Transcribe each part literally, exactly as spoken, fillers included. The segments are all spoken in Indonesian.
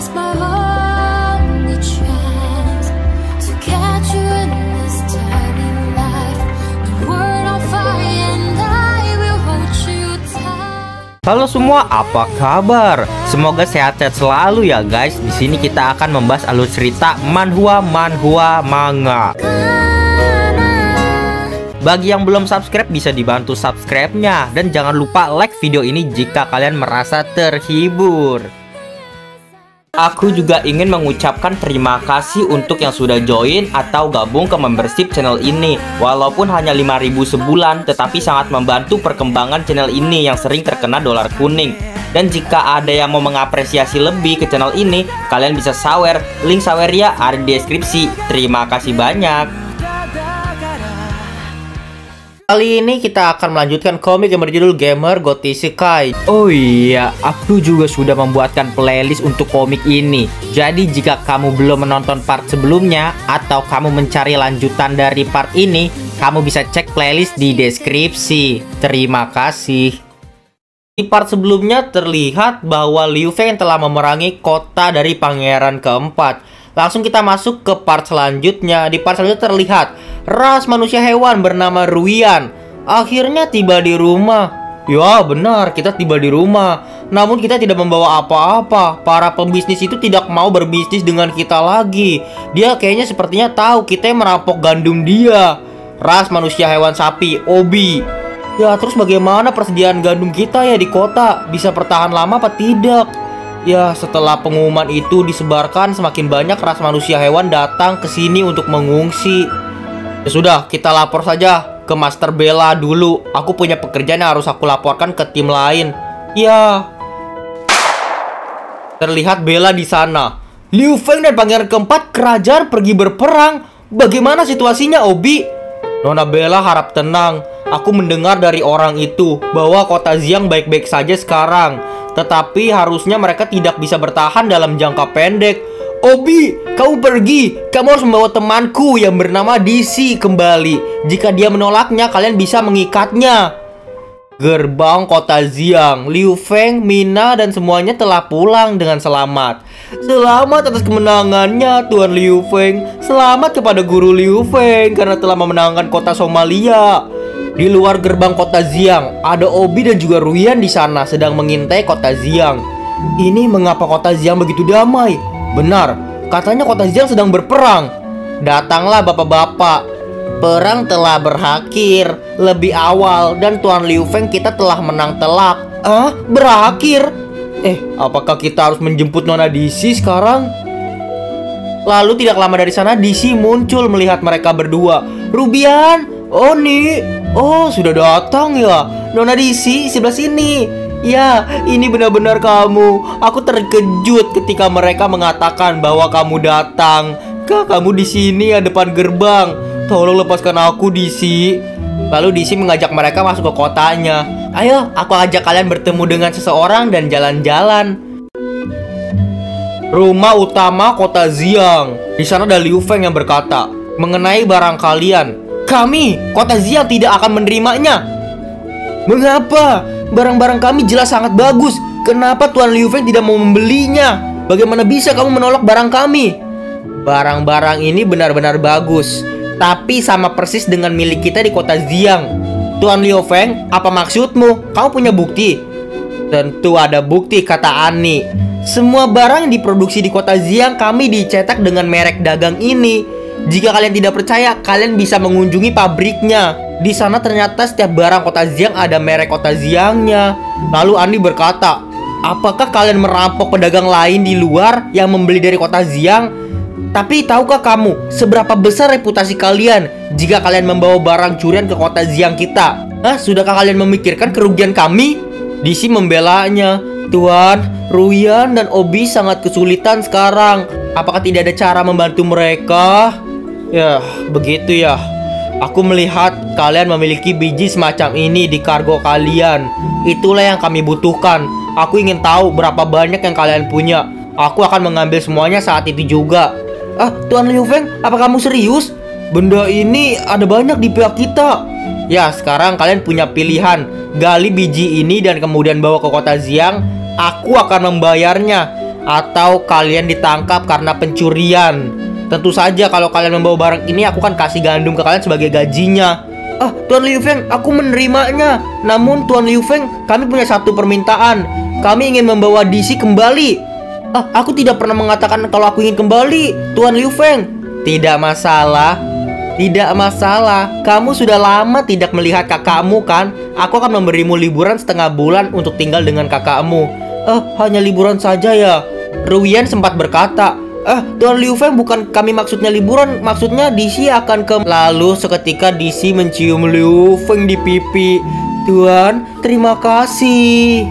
Halo semua, apa kabar? Semoga sehat-sehat selalu ya guys. Di sini kita akan membahas alur cerita manhwa manhwa manga. Bagi yang belum subscribe bisa dibantu subscribe-nya, dan jangan lupa like video ini jika kalian merasa terhibur. Aku juga ingin mengucapkan terima kasih untuk yang sudah join atau gabung ke membership channel ini. Walaupun hanya lima ribu sebulan, tetapi sangat membantu perkembangan channel ini yang sering terkena dolar kuning. Dan jika ada yang mau mengapresiasi lebih ke channel ini, kalian bisa sawer. Link sawernya ada di deskripsi. Terima kasih banyak. Kali ini kita akan melanjutkan komik yang berjudul Gamer Got Isekai. Oh iya, aku juga sudah membuatkan playlist untuk komik ini. Jadi jika kamu belum menonton part sebelumnya atau kamu mencari lanjutan dari part ini, kamu bisa cek playlist di deskripsi. Terima kasih. Di part sebelumnya terlihat bahwa Liu Feng telah memerangi kota dari pangeran keempat. Langsung kita masuk ke part selanjutnya. Di part selanjutnya terlihat ras manusia hewan bernama Ruian akhirnya tiba di rumah. Ya benar, kita tiba di rumah. Namun kita tidak membawa apa-apa. Para pembisnis itu tidak mau berbisnis dengan kita lagi. Dia kayaknya sepertinya tahu kita yang merampok gandum dia. Ras manusia hewan sapi, Obi. Ya terus bagaimana persediaan gandum kita ya di kota? Bisa bertahan lama apa tidak? Ya, setelah pengumuman itu disebarkan, semakin banyak ras manusia hewan datang ke sini untuk mengungsi. Ya sudah, kita lapor saja ke Master Bella dulu. Aku punya pekerjaan yang harus aku laporkan ke tim lain. Ya. Terlihat Bella di sana. Liu Feng dan pangeran keempat kerajaan pergi berperang. Bagaimana situasinya, Obi? Nona Bella harap tenang. Aku mendengar dari orang itu bahwa kota Xiang baik-baik saja sekarang. Tetapi harusnya mereka tidak bisa bertahan dalam jangka pendek. Obi, kamu pergi. Kamu harus membawa temanku yang bernama D C kembali. Jika dia menolaknya, kalian bisa mengikatnya. Gerbang kota Xiang, Liu Feng, Mina, dan semuanya telah pulang dengan selamat. Selamat atas kemenangannya, Tuan Liu Feng. Selamat kepada Guru Liu Feng karena telah memenangkan kota Somalia. Di luar gerbang kota Xiang, ada Obi dan juga Ruian di sana sedang mengintai kota Xiang. Ini mengapa kota Xiang begitu damai? Benar, katanya kota Xiang sedang berperang. Datanglah bapak-bapak. Perang telah berakhir lebih awal dan Tuan Liu Feng kita telah menang telak. Ah, berakhir? Eh, apakah kita harus menjemput Nona D C sekarang? Lalu tidak lama dari sana D C muncul melihat mereka berdua. Rubian, Oni, oh sudah datang ya. Nona D C sebelah sini. Ya, ini benar-benar kamu. Aku terkejut ketika mereka mengatakan bahwa kamu datang. Kak, kamu di sini ya depan gerbang. Tolong lepaskan aku, D C. Lalu D C mengajak mereka masuk ke kotanya. Ayo, aku ajak kalian bertemu dengan seseorang dan jalan-jalan. Rumah utama kota Xiang. Di sana ada Liu Feng yang berkata, mengenai barang kalian, kami, kota Xiang tidak akan menerimanya. Mengapa? Barang-barang kami jelas sangat bagus. Kenapa Tuan Liu Feng tidak mau membelinya? Bagaimana bisa kamu menolak barang kami? Barang-barang ini benar-benar bagus, tapi sama persis dengan milik kita di kota Xiang. Tuan Liu Feng, apa maksudmu? Kamu punya bukti? Tentu ada bukti, kata Ani. Semua barang yang diproduksi di kota Xiang kami dicetak dengan merek dagang ini. Jika kalian tidak percaya, kalian bisa mengunjungi pabriknya. Di sana ternyata setiap barang kota Xiang ada merek kota Xiangnya. Lalu Andi berkata, apakah kalian merampok pedagang lain di luar yang membeli dari kota Xiang? Tapi tahukah kamu seberapa besar reputasi kalian jika kalian membawa barang curian ke kota Xiang kita? Hah, sudahkah kalian memikirkan kerugian kami? D C membelanya. Tuan, Ruian dan Obi sangat kesulitan sekarang. Apakah tidak ada cara membantu mereka? Ya, begitu ya. Aku melihat kalian memiliki biji semacam ini di kargo kalian. Itulah yang kami butuhkan. Aku ingin tahu berapa banyak yang kalian punya. Aku akan mengambil semuanya saat itu juga. Ah, Tuan Liu Feng, apa kamu serius? Benda ini ada banyak di pihak kita. Ya, sekarang kalian punya pilihan. Gali biji ini dan kemudian bawa ke kota Xiang. Aku akan membayarnya. atau kalian ditangkap karena pencurian. Tentu saja kalau kalian membawa barang ini, aku kan kasih gandum ke kalian sebagai gajinya. Ah, Tuan Liu Feng, aku menerimanya. Namun Tuan Liu Feng, kami punya satu permintaan. Kami ingin membawa D C kembali. Ah, aku tidak pernah mengatakan kalau aku ingin kembali, Tuan Liu Feng. Tidak masalah. Tidak masalah. Kamu sudah lama tidak melihat kakakmu kan? Aku akan memberimu liburan setengah bulan untuk tinggal dengan kakakmu. Ah, hanya liburan saja ya? Ruyan sempat berkata. Eh, Tuan Liu Feng, bukan kami maksudnya liburan, maksudnya D C akan ke... Lalu seketika D C mencium Liu Feng di pipi. Tuan, terima kasih.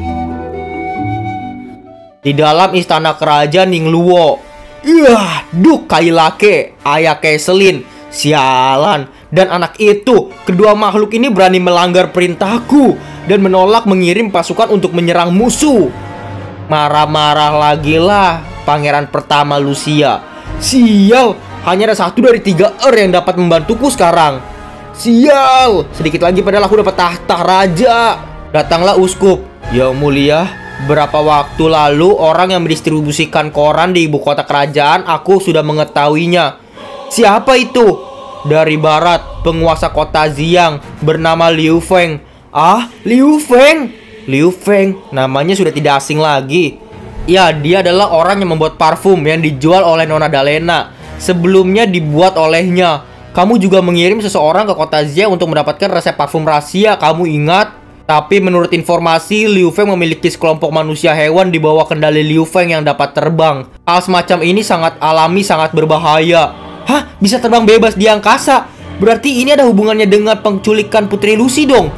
Di dalam istana kerajaan Ningluo. Yah, Duk Kailake, ayah Keselin. Sialan. Dan anak itu, kedua makhluk ini berani melanggar perintahku dan menolak mengirim pasukan untuk menyerang musuh. Marah-marah lagi lah pangeran pertama Lucia. Sial, hanya ada satu dari tiga er yang dapat membantuku sekarang. Sial, sedikit lagi padahal aku dapat tahta raja. Datanglah uskup. Yang mulia, beberapa waktu lalu orang yang mendistribusikan koran di ibu kota kerajaan, aku sudah mengetahuinya. Siapa itu? Dari barat, penguasa kota Xiang bernama Liu Feng. Ah, Liu Feng. Liu Feng, namanya sudah tidak asing lagi. Ya, dia adalah orang yang membuat parfum yang dijual oleh Nona Dalena. Sebelumnya dibuat olehnya. Kamu juga mengirim seseorang ke kota Xiang untuk mendapatkan resep parfum rahasia, kamu ingat? Tapi menurut informasi, Liu Feng memiliki sekelompok manusia hewan di bawah kendali Liu Feng yang dapat terbang. Hal semacam ini sangat alami, sangat berbahaya. Hah? Bisa terbang bebas di angkasa? Berarti ini ada hubungannya dengan penculikan Putri Lucy dong?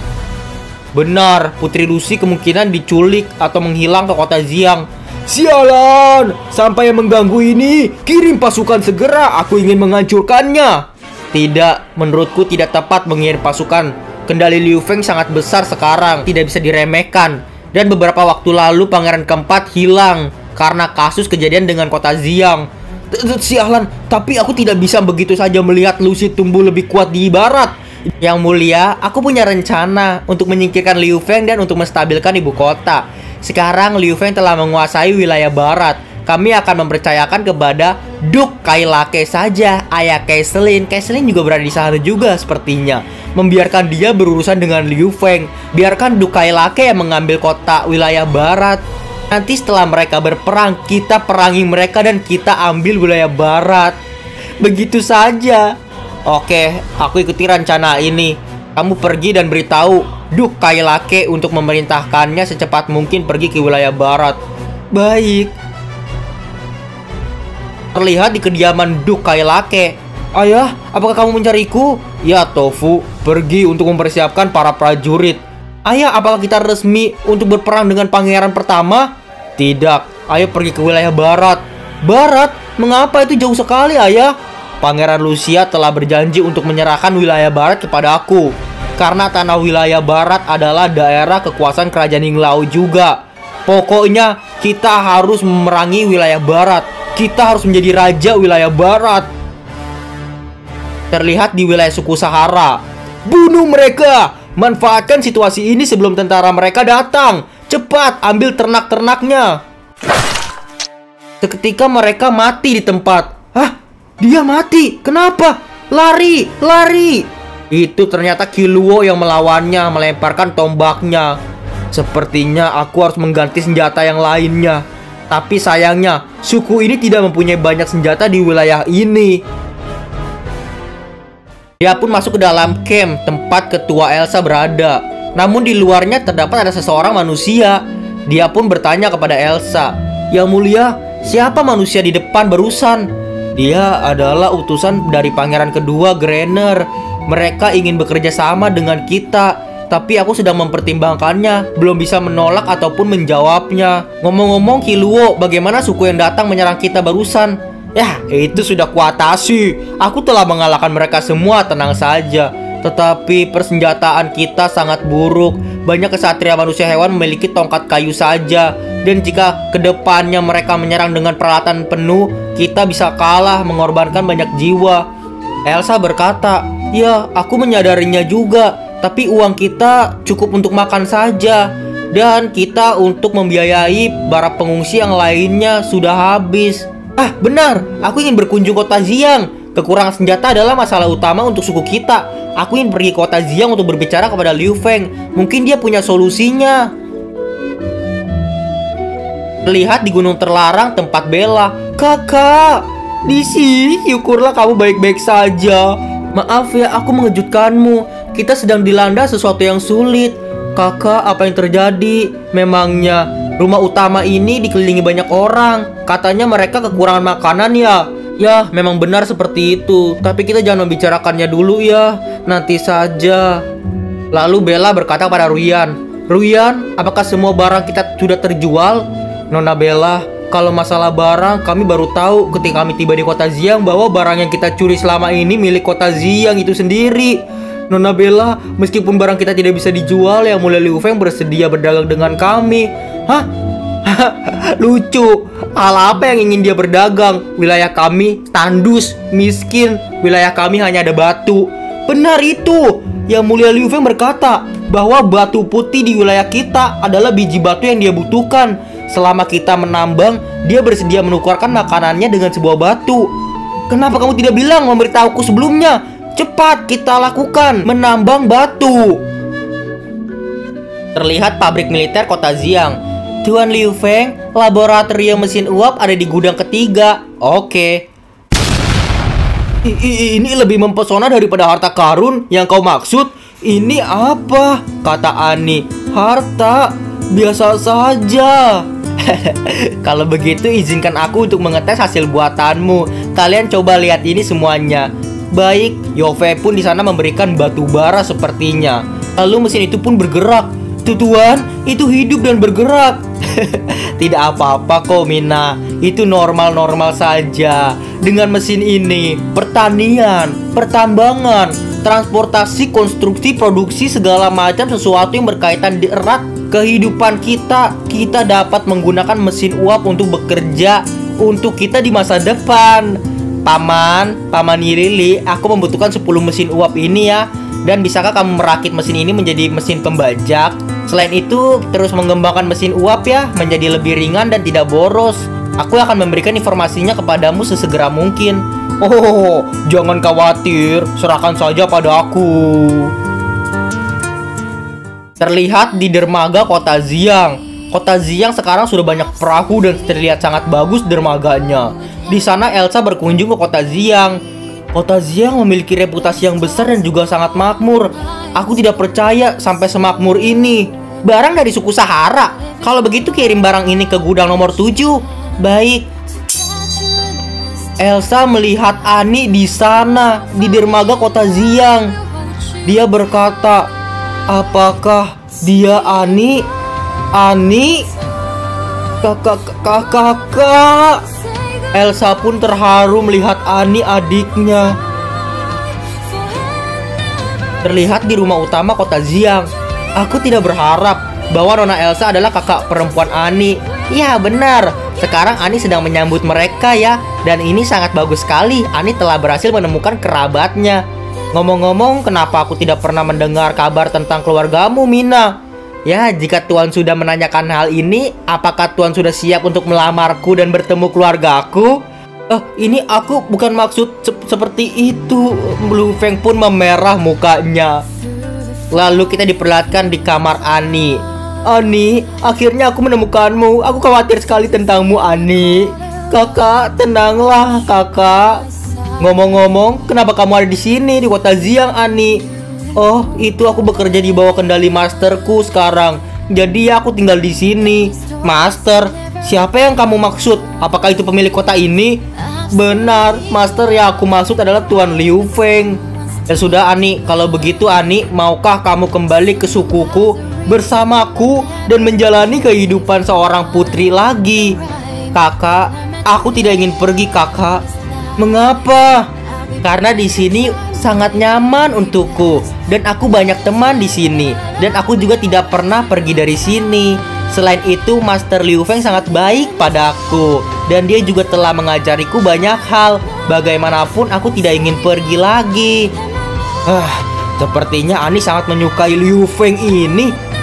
Benar, Putri Lucy kemungkinan diculik atau menghilang ke kota Xiang. Sialan, sampai yang mengganggu ini, kirim pasukan segera, aku ingin menghancurkannya. Tidak, menurutku tidak tepat mengirim pasukan. Kendali Liu Feng sangat besar sekarang, tidak bisa diremehkan. Dan beberapa waktu lalu pangeran keempat hilang karena kasus kejadian dengan kota Xiang. Sialan, tapi aku tidak bisa begitu saja melihat Lucy tumbuh lebih kuat di barat. Yang mulia, aku punya rencana untuk menyingkirkan Liu Feng dan untuk menstabilkan ibu kota. Sekarang Liu Feng telah menguasai wilayah barat. Kami akan mempercayakan kepada Duk Kailake saja, ayah Keselin. Keselin juga berada di sana juga sepertinya. Membiarkan dia berurusan dengan Liu Feng. Biarkan Duk Kailake yang mengambil kota wilayah barat. Nanti setelah mereka berperang, kita perangi mereka dan kita ambil wilayah barat. Begitu saja. Oke, aku ikuti rencana ini. Kamu pergi dan beritahu Duk Kailake untuk memerintahkannya secepat mungkin pergi ke wilayah barat. Baik. Terlihat di kediaman Duk Kailake. Ayah, apakah kamu mencariku? Ya, Tofu. Pergi untuk mempersiapkan para prajurit. Ayah, apakah kita resmi untuk berperang dengan pangeran pertama? Tidak. Ayo pergi ke wilayah barat. Barat? Mengapa itu jauh sekali, ayah? Pangeran Lucia telah berjanji untuk menyerahkan wilayah barat kepada aku. Karena tanah wilayah barat adalah daerah kekuasaan kerajaan Ninglao juga. Pokoknya kita harus memerangi wilayah barat. Kita harus menjadi raja wilayah barat. Terlihat di wilayah suku Sahara. Bunuh mereka! Manfaatkan situasi ini sebelum tentara mereka datang. Cepat, ambil ternak-ternaknya. Seketika mereka mati di tempat. Hah? Dia mati. Kenapa? Lari, lari. Itu ternyata Kiluo yang melawannya, melemparkan tombaknya. Sepertinya aku harus mengganti senjata yang lainnya. Tapi sayangnya, suku ini tidak mempunyai banyak senjata di wilayah ini. Dia pun masuk ke dalam camp tempat ketua Elsa berada. Namun di luarnya terdapat ada seseorang manusia. Dia pun bertanya kepada Elsa, "Yang mulia, siapa manusia di depan barusan?" Dia adalah utusan dari pangeran kedua, Grainer. Mereka ingin bekerja sama dengan kita, tapi aku sedang mempertimbangkannya, belum bisa menolak ataupun menjawabnya. Ngomong-ngomong, Kiluo, bagaimana suku yang datang menyerang kita barusan? Ya, itu sudah kuatasi. Aku telah mengalahkan mereka semua, tenang saja. Tetapi persenjataan kita sangat buruk. Banyak kesatria manusia hewan memiliki tongkat kayu saja. Dan jika kedepannya mereka menyerang dengan peralatan penuh, kita bisa kalah, mengorbankan banyak jiwa. Elsa berkata, "Ya, aku menyadarinya juga. Tapi uang kita cukup untuk makan saja. Dan kita untuk membiayai para pengungsi yang lainnya sudah habis. Ah, benar, aku ingin berkunjung kota Xiang. Kekurangan senjata adalah masalah utama untuk suku kita. Aku ingin pergi ke kota Xiang untuk berbicara kepada Liu Feng. Mungkin dia punya solusinya. Terlihat di gunung terlarang tempat Bella. Kakak, di sini syukurlah kamu baik-baik saja. Maaf ya, aku mengejutkanmu. Kita sedang dilanda sesuatu yang sulit. Kakak, apa yang terjadi? Memangnya rumah utama ini dikelilingi banyak orang. Katanya mereka kekurangan makanan ya. Ya, memang benar seperti itu. Tapi kita jangan membicarakannya dulu ya. Nanti saja. Lalu Bella berkata pada Ruyan, Ruyan, apakah semua barang kita sudah terjual? Nona Bella, kalau masalah barang, kami baru tahu ketika kami tiba di kota Xiang bahwa barang yang kita curi selama ini milik kota Xiang itu sendiri. Nona Bella, meskipun barang kita tidak bisa dijual, Yang Mulia Liu Feng bersedia berdagang dengan kami. Hah? Lucu. Hal apa yang ingin dia berdagang? Wilayah kami tandus, miskin. Wilayah kami hanya ada batu. Benar itu. Yang Mulia Liu Feng berkata bahwa batu putih di wilayah kita adalah biji batu yang dia butuhkan. Selama kita menambang, dia bersedia menukarkan makanannya dengan sebuah batu. Kenapa kamu tidak bilang memberitahuku sebelumnya? Cepat kita lakukan menambang batu. Terlihat pabrik militer kota Xiang. Tuan Liu Feng, laboratorium mesin uap ada di gudang ketiga. Oke. I -i Ini lebih mempesona daripada harta karun yang kau maksud. Ini apa? Kata Ani. Harta biasa saja. Kalau begitu izinkan aku untuk mengetes hasil buatanmu. Kalian coba lihat ini semuanya. Baik, Yove pun di sana memberikan batu bara sepertinya. Lalu mesin itu pun bergerak. Tuan, itu hidup dan bergerak. Tidak apa-apa kok Mina. Itu normal-normal saja. Dengan mesin ini, pertanian, pertambangan, transportasi, konstruksi, produksi, segala macam sesuatu yang berkaitan erat kehidupan kita, kita dapat menggunakan mesin uap untuk bekerja untuk kita di masa depan. Paman, Paman Yirili, aku membutuhkan sepuluh mesin uap ini ya. Dan bisakah kamu merakit mesin ini menjadi mesin pembajak? Selain itu, terus mengembangkan mesin uap ya, menjadi lebih ringan dan tidak boros. Aku akan memberikan informasinya kepadamu sesegera mungkin. Oh, jangan khawatir, serahkan saja pada aku. Terlihat di dermaga kota Xiang. Kota Xiang sekarang sudah banyak perahu dan terlihat sangat bagus dermaganya. Di sana Elsa berkunjung ke kota Xiang. Kota Xiang memiliki reputasi yang besar dan juga sangat makmur. Aku tidak percaya sampai semakmur ini. Barang dari suku Sahara. Kalau begitu kirim barang ini ke gudang nomor tujuh. Baik. Elsa melihat Ani di sana, di dermaga kota Xiang. Dia berkata, apakah dia Ani? Ani? Kakak, kakak, kakak. Elsa pun terharu melihat Ani adiknya. Terlihat di rumah utama kota Xiang. Aku tidak berharap bahwa Nona Elsa adalah kakak perempuan Ani. Ya benar, sekarang Ani sedang menyambut mereka ya. Dan ini sangat bagus sekali, Ani telah berhasil menemukan kerabatnya. Ngomong-ngomong, kenapa aku tidak pernah mendengar kabar tentang keluargamu, Mina? Ya, jika Tuan sudah menanyakan hal ini, apakah Tuan sudah siap untuk melamarku dan bertemu keluargaku? Eh, ini aku bukan maksud se seperti itu. Liu Feng pun memerah mukanya. Lalu kita diperlihatkan di kamar Ani. Ani, akhirnya aku menemukanmu. Aku khawatir sekali tentangmu, Ani. Kakak, tenanglah, kakak. Ngomong-ngomong, kenapa kamu ada di sini di kota Xiang, Ani? Oh, itu aku bekerja di bawah kendali masterku sekarang. Jadi aku tinggal di sini. Master, siapa yang kamu maksud? Apakah itu pemilik kota ini? Benar, master yang aku maksud adalah Tuan Liu Feng. Ya sudah Ani, kalau begitu Ani, maukah kamu kembali ke sukuku bersamaku dan menjalani kehidupan seorang putri lagi? Kakak, aku tidak ingin pergi, kakak. Mengapa? Karena di sini sangat nyaman untukku dan aku banyak teman di sini dan aku juga tidak pernah pergi dari sini. Selain itu, Master Liu Feng sangat baik padaku dan dia juga telah mengajariku banyak hal. Bagaimanapun aku tidak ingin pergi lagi. Ah, sepertinya Ani sangat menyukai Liu Feng ini.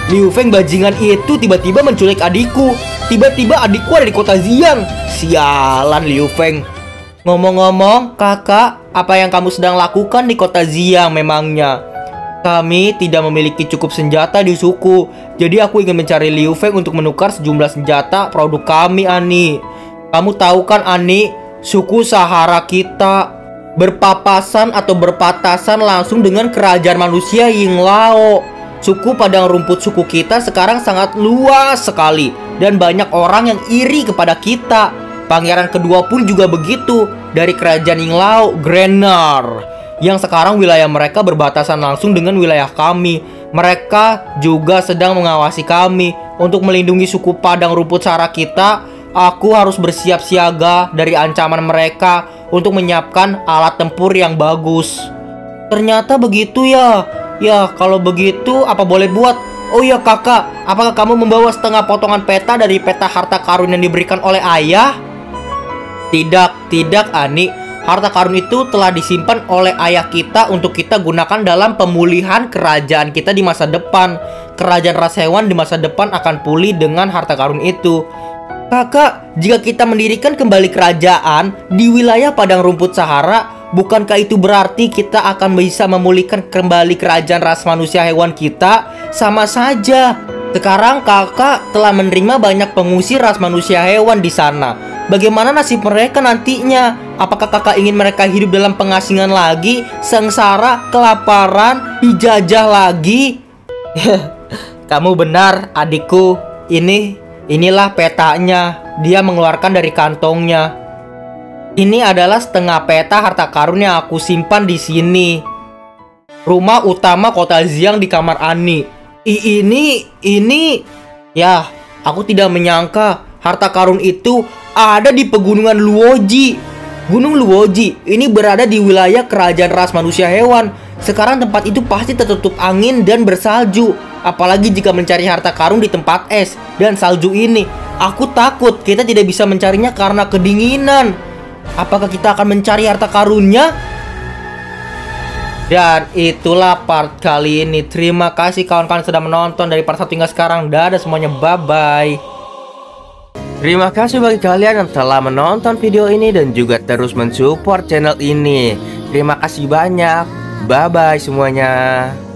Liu Feng bajingan itu tiba-tiba menculik adikku. Tiba-tiba adikku ada di kota Xiang. Sialan Liu Feng. Ngomong-ngomong, kakak, apa yang kamu sedang lakukan di kota Xiang memangnya? Kami tidak memiliki cukup senjata di suku. Jadi aku ingin mencari Liu Feng untuk menukar sejumlah senjata produk kami, Ani. Kamu tahu kan, Ani, suku Sahara kita berpapasan atau berpatasan langsung dengan kerajaan manusia Yinglao. Suku padang rumput suku kita sekarang sangat luas sekali dan banyak orang yang iri kepada kita. Pangeran kedua pun juga begitu, dari kerajaan Yinglao, Grenar, yang sekarang wilayah mereka berbatasan langsung dengan wilayah kami. Mereka juga sedang mengawasi kami. Untuk melindungi suku padang rumput Sahara kita, aku harus bersiap siaga dari ancaman mereka untuk menyiapkan alat tempur yang bagus. Ternyata begitu ya. Ya, kalau begitu apa boleh buat? Oh iya kakak, apakah kamu membawa setengah potongan peta dari peta harta karun yang diberikan oleh ayah? Tidak, tidak Ani. Harta karun itu telah disimpan oleh ayah kita untuk kita gunakan dalam pemulihan kerajaan kita di masa depan. Kerajaan ras hewan di masa depan akan pulih dengan harta karun itu. Kakak, jika kita mendirikan kembali kerajaan di wilayah padang rumput Sahara, bukankah itu berarti kita akan bisa memulihkan kembali kerajaan ras manusia hewan kita? Sama saja. Sekarang kakak telah menerima banyak pengungsi ras manusia hewan di sana. Bagaimana nasib mereka nantinya? Apakah kakak ingin mereka hidup dalam pengasingan lagi, sengsara, kelaparan, dijajah lagi? Kamu benar, adikku. Ini Inilah petanya. Dia mengeluarkan dari kantongnya. Ini adalah setengah peta harta karun yang aku simpan di sini. Rumah utama kota Xiang di kamar Ani. I, ini, ini, ya, aku tidak menyangka harta karun itu ada di pegunungan Luoji. Gunung Luoji ini berada di wilayah kerajaan ras manusia hewan. Sekarang tempat itu pasti tertutup angin dan bersalju. Apalagi jika mencari harta karun di tempat es dan salju ini. Aku takut kita tidak bisa mencarinya karena kedinginan. Apakah kita akan mencari harta karunnya? Dan itulah part kali ini. Terima kasih kawan-kawan sudah menonton dari part satu hingga sekarang. Dadah semuanya, bye-bye. Terima kasih bagi kalian yang telah menonton video ini dan juga terus mensupport channel ini. Terima kasih banyak. Bye-bye semuanya.